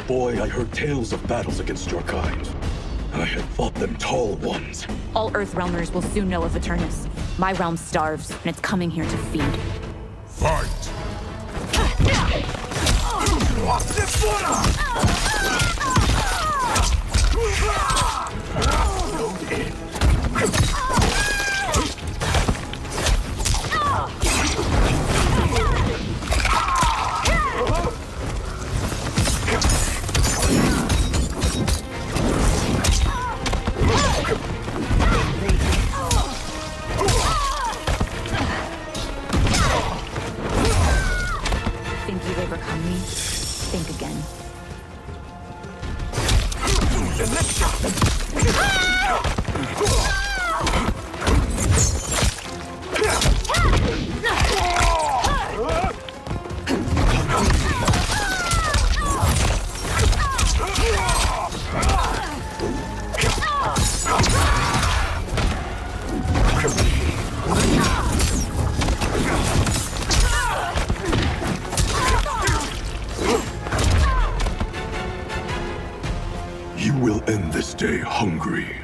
a boy, I heard tales of battles against your kind. I had fought them tall ones. All Earthrealmers will soon know of Eternus. My realm starves, and it's coming here to feed. Fight! Think you've overcome me? Think again. You will end this day hungry.